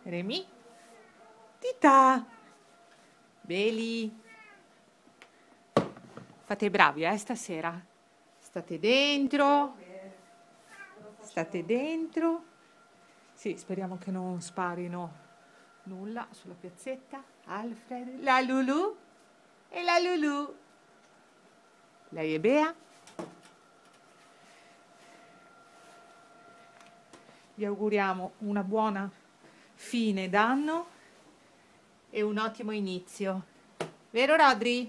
Remi, Tita, Beli. Fate i bravi, stasera. State dentro. State dentro. Sì, speriamo che non sparino nulla sulla piazzetta. Alfred, la Lulu e la Lulu. Lei è Bea. Vi auguriamo una buona fine d'anno e un ottimo inizio. Vero, Rodri?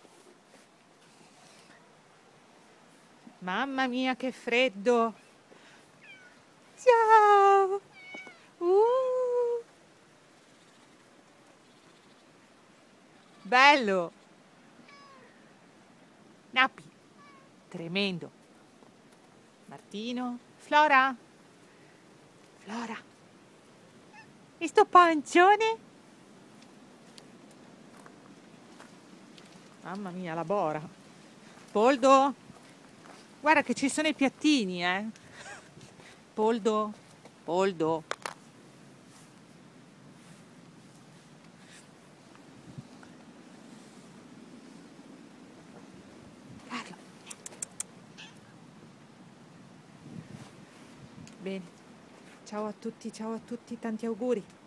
Mamma mia, che freddo! Ciao! Bello! Nappi! Tremendo! Martino? Flora? Flora? E sto pancione? Mamma mia, la bora! Poldo? Guarda che ci sono i piattini, Poldo? Poldo? Carlo? Bene. Ciao a tutti, tanti auguri.